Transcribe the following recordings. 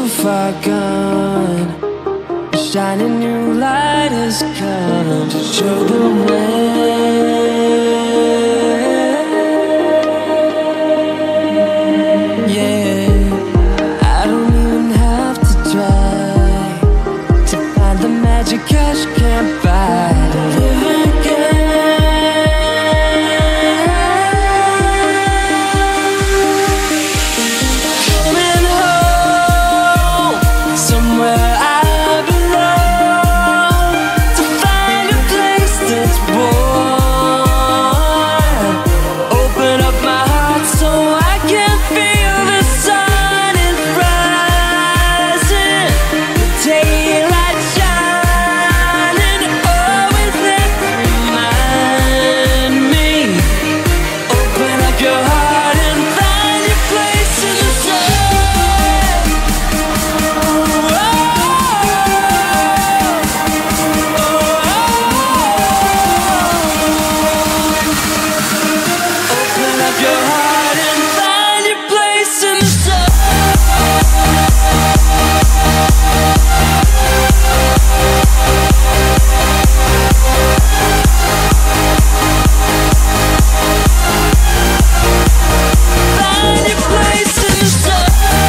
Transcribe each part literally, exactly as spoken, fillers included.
too far gone. A shining new light has come to show the way. Yeah, I don't even have to try to find the magic cash can't buy. To live again. Coming home, somewhere I belong, to find a place that's warm. Open up my heart so I can feel the sun is rising, the daylight shining, always there to remind me. Open up your heart and find your place in the sun. Oh, open up your heart and find your place in the sun. Find your place in the sun.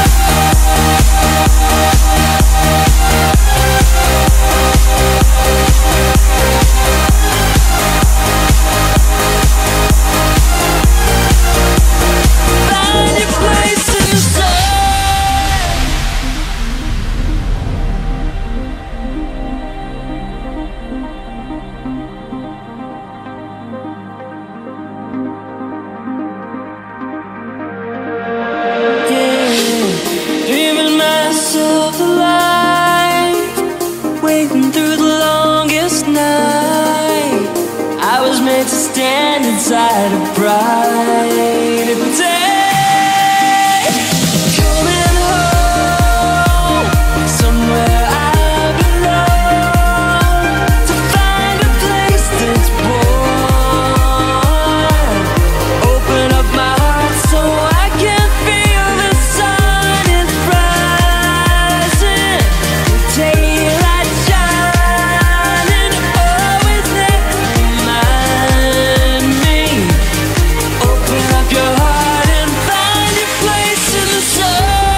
Find your place in the sun. Yeah, dreaming myself alive, waiting through the longest night. I was meant to stand inside a bright day. Coming home, somewhere I belong, to find a place that's warm. Open up my heart so I can feel the sun is rising, the daylight shining, always there to remind me. Open up your heart and find your place in the sun.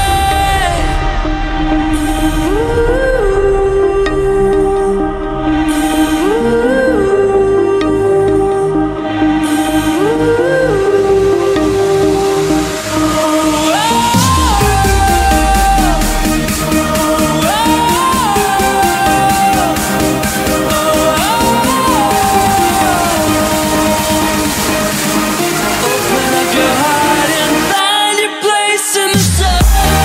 Open up your heart and find your place in the sun.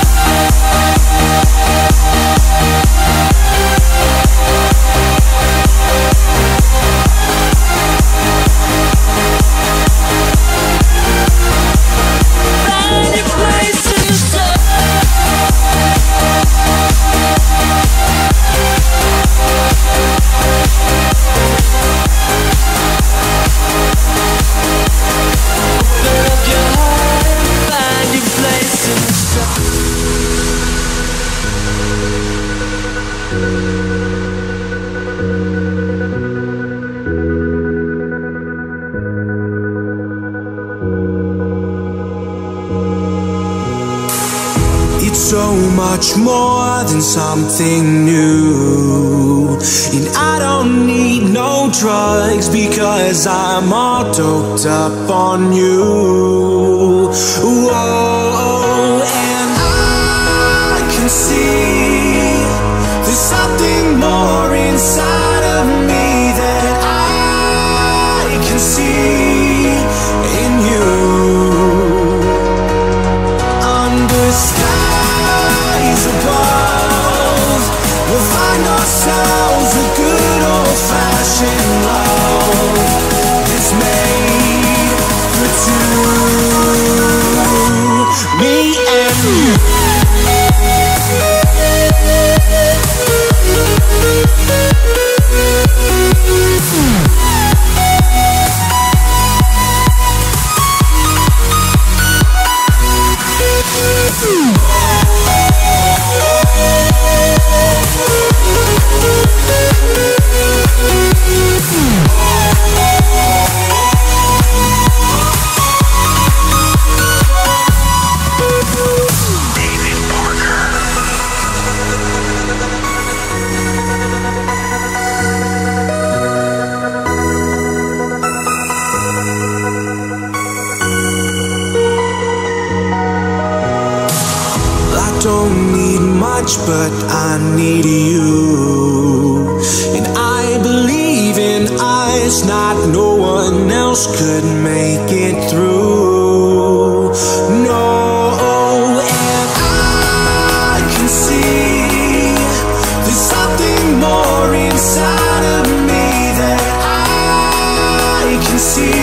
Find your place in the sun. Open up your heart and find your place in the sun. It's so much more than something new. And I don't need no drugs because I'm all doped up on you. Whoa, and I can see there's something more inside of me that I can see in you. Under skies above, we'll find ourselves a good old-fashioned love that's made for two, me and you. Oh, you. And I believe in eyes not no one else could make it through. No, and I can see there's something more inside of me that I can see.